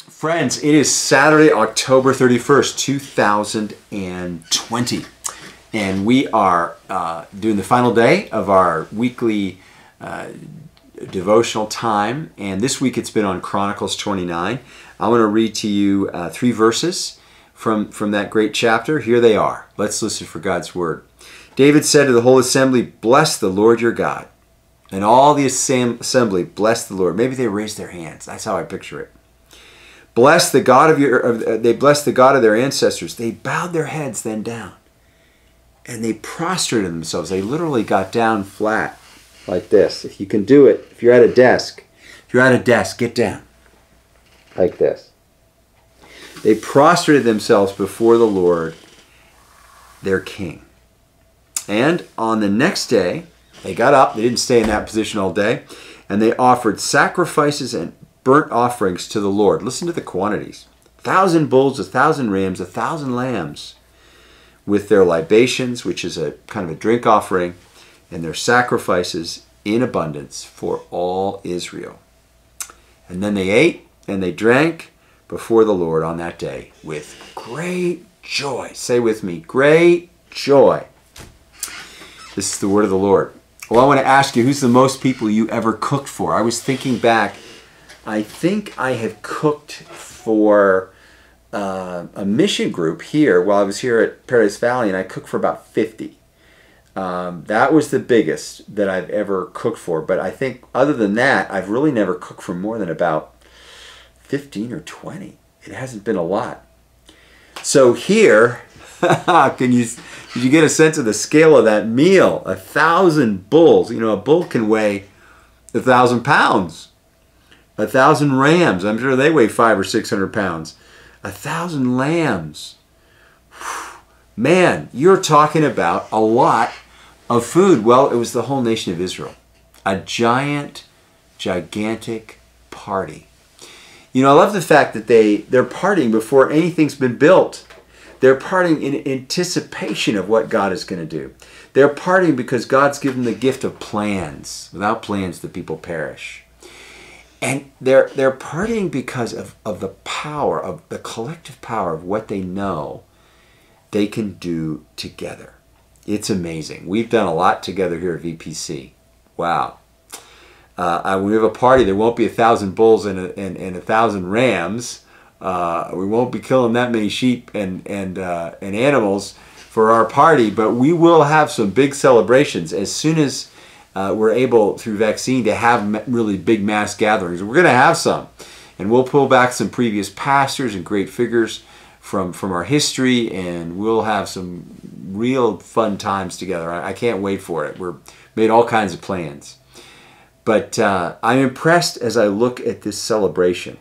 Friends, it is Saturday, October 31st, 2020. And we are doing the final day of our weekly devotional time. And this week it's been on Chronicles 29. I want to read to you 3 verses from that great chapter. Here they are. Let's listen for God's word. David said to the whole assembly, "Bless the Lord your God." And all the assembly blessed the Lord. Maybe they raised their hands. That's how I picture it. Bless the God of they blessed the God of their ancestors. They bowed their heads then down. And they prostrated themselves. They literally got down flat like this. If you can do it, if you're at a desk, get down like this. They prostrated themselves before the Lord, their King. And on the next day, they got up. They didn't stay in that position all day. And they offered sacrifices and burnt offerings to the Lord. Listen to the quantities. 1,000 bulls, 1,000 rams, 1,000 lambs, with their libations, which is a kind of a drink offering, and their sacrifices in abundance for all Israel. And then they ate and they drank before the Lord on that day with great joy. Say with me, great joy. This is the word of the Lord. Well, I want to ask you, who's the most people you ever cooked for? I was thinking back. I think I have cooked for a mission group here while I was here at Paradise Valley, and I cooked for about 50. That was the biggest that I've ever cooked for. But I think other than that, I've really never cooked for more than about 15 or 20. It hasn't been a lot. So here, did you get a sense of the scale of that meal? 1,000 bulls. You know, a bull can weigh 1,000 pounds. 1,000 rams. I'm sure they weigh 500 or 600 pounds. 1,000 lambs. Man, you're talking about a lot of food. Well, it was the whole nation of Israel. A gigantic party. You know, I love the fact that they're partying before anything's been built. They're partying in anticipation of what God is going to do. They're partying because God's given the gift of plans. Without plans, the people perish. And they're partying because of the power, of the collective power of what they know they can do together. It's amazing. We've done a lot together here at VPC. Wow. When we have a party, there won't be 1,000 bulls and 1,000 rams. We won't be killing that many sheep and animals for our party, but we will have some big celebrations as soon as we're able, through vaccine, to have really big mass gatherings. We're going to have some. And we'll pull back some previous pastors and great figures from our history, and we'll have some real fun times together. I can't wait for it. We're made all kinds of plans. But I'm impressed as I look at this celebration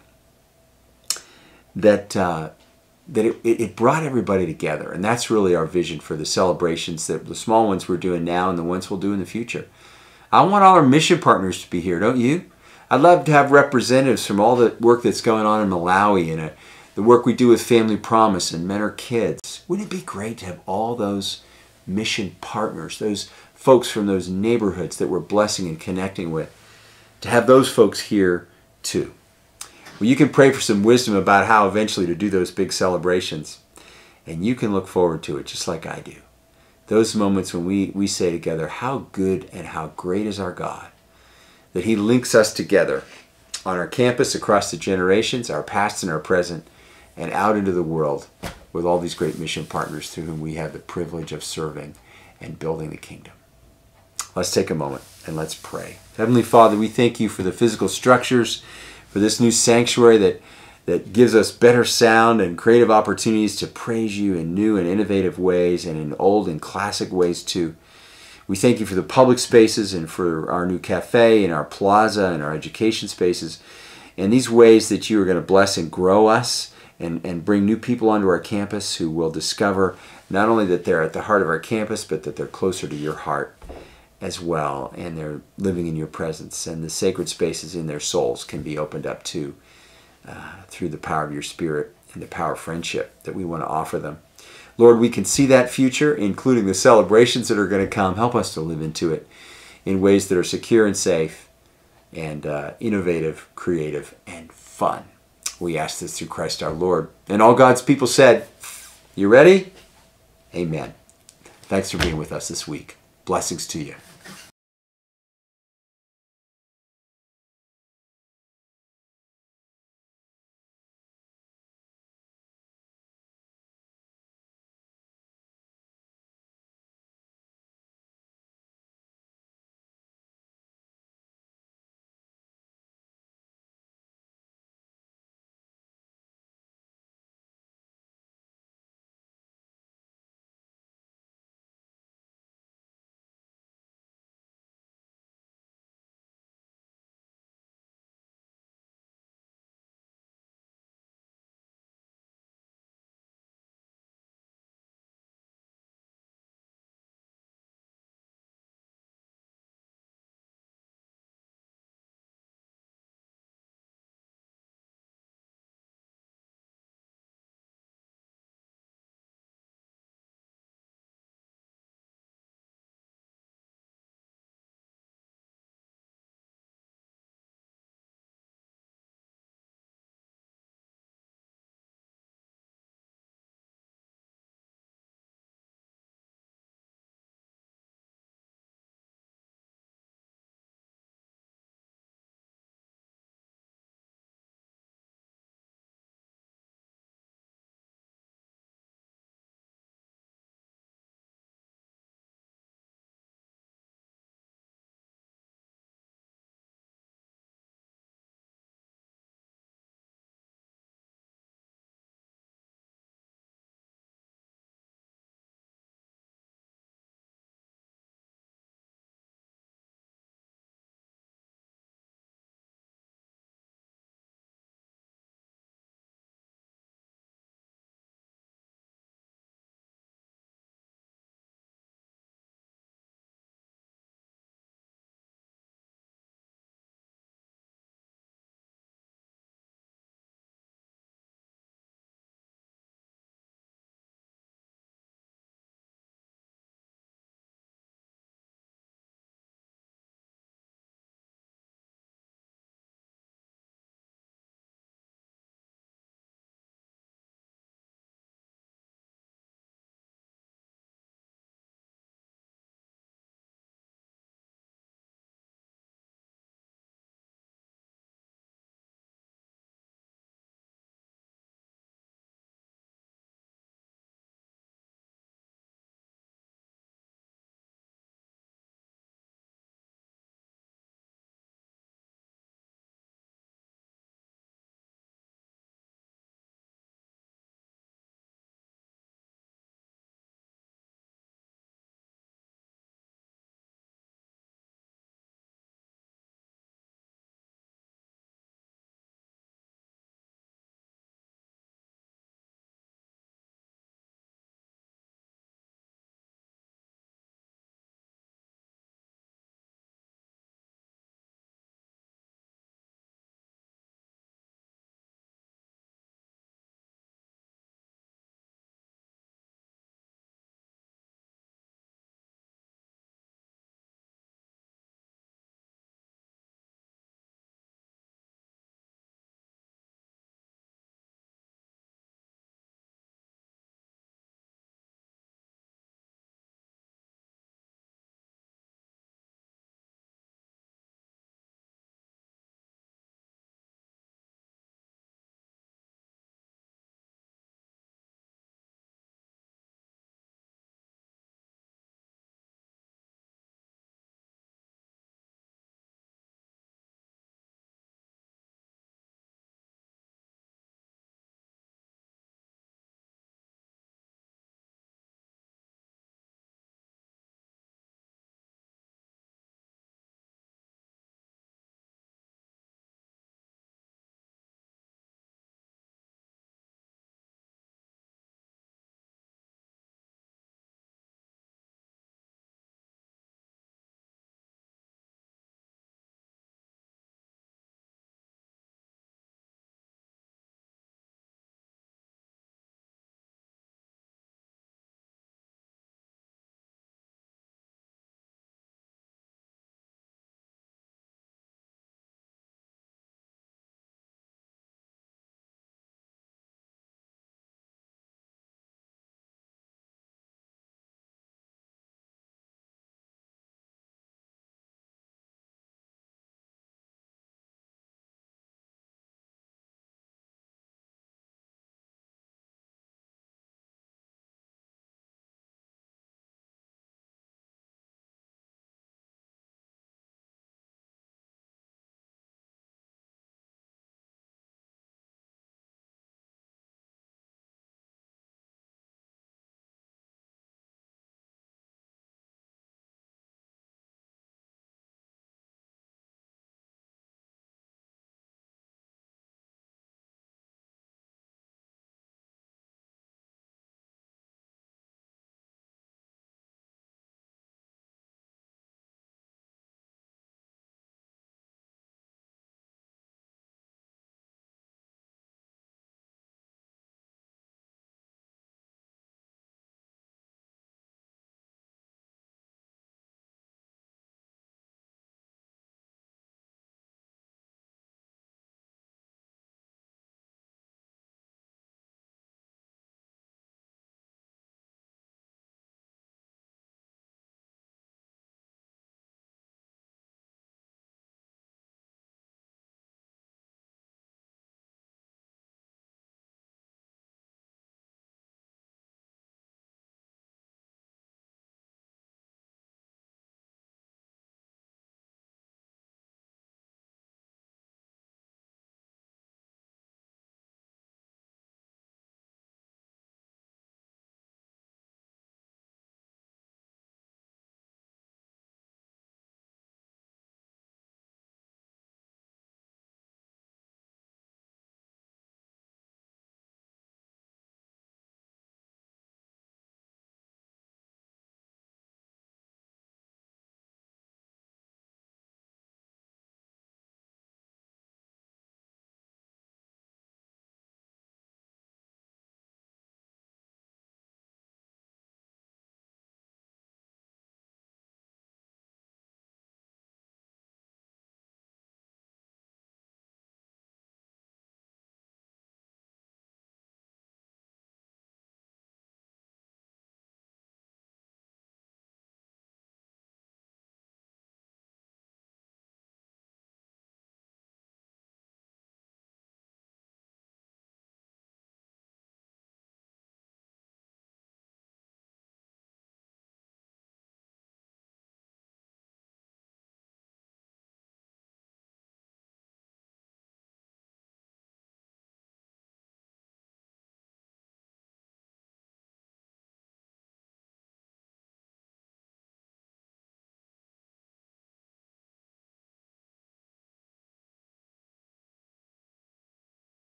that it brought everybody together. And that's really our vision for the celebrations, that the small ones we're doing now and the ones we'll do in the future. I want all our mission partners to be here, don't you? I'd love to have representatives from all the work that's going on in Malawi and the work we do with Family Promise and Men or Kids. Wouldn't it be great to have all those mission partners, those folks from those neighborhoods that we're blessing and connecting with, to have those folks here too? Well, you can pray for some wisdom about how eventually to do those big celebrations. And you can look forward to it just like I do. Those moments when we say together, how good and how great is our God, that He links us together on our campus, across the generations, our past and our present, and out into the world with all these great mission partners through whom we have the privilege of serving and building the kingdom. Let's take a moment and let's pray. Heavenly Father, we thank You for the physical structures, for this new sanctuary that gives us better sound and creative opportunities to praise You in new and innovative ways, and in old and classic ways too. We thank You for the public spaces and for our new cafe and our plaza and our education spaces, and these ways that You are going to bless and grow us and bring new people onto our campus who will discover not only that they're at the heart of our campus, but that they're closer to Your heart as well, and they're living in Your presence, and the sacred spaces in their souls can be opened up too. Through the power of Your Spirit and the power of friendship that we want to offer them. Lord, we can see that future, including the celebrations that are going to come. Help us to live into it in ways that are secure and safe and innovative, creative, and fun. We ask this through Christ our Lord. And all God's people said, you ready? Amen. Thanks for being with us this week. Blessings to you.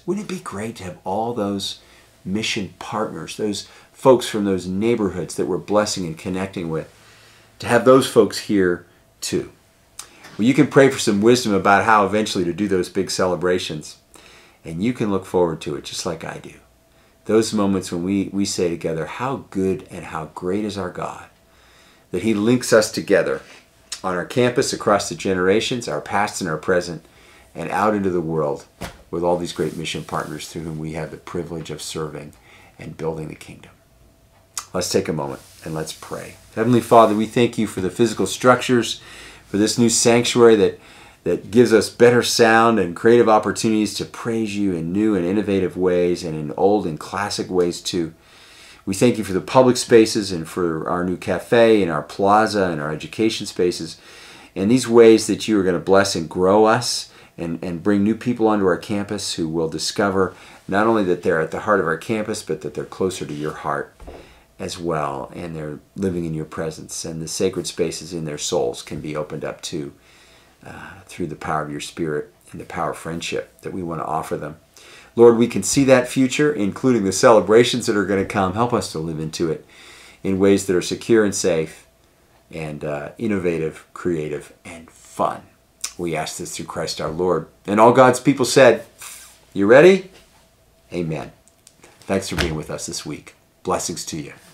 Wouldn't it be great to have all those mission partners, those folks from those neighborhoods that we're blessing and connecting with, to have those folks here too? Well, you can pray for some wisdom about how eventually to do those big celebrations. And you can look forward to it just like I do. Those moments when we say together, how good and how great is our God, that He links us together on our campus, across the generations, our past and our present, and out into the world with all these great mission partners through whom we have the privilege of serving and building the kingdom. Let's take a moment and let's pray. Heavenly Father, we thank You for the physical structures, for this new sanctuary that gives us better sound and creative opportunities to praise You in new and innovative ways and in old and classic ways too. We thank You for the public spaces and for our new cafe and our plaza and our education spaces and these ways that You are going to bless and grow us and bring new people onto our campus who will discover not only that they're at the heart of our campus, but that they're closer to Your heart as well, and they're living in Your presence, and the sacred spaces in their souls can be opened up too through the power of Your Spirit and the power of friendship that we want to offer them. Lord, we can see that future, including the celebrations that are going to come. Help us to live into it in ways that are secure and safe and innovative, creative, and fun. We ask this through Christ our Lord. And all God's people said, you ready? Amen. Thanks for being with us this week. Blessings to you.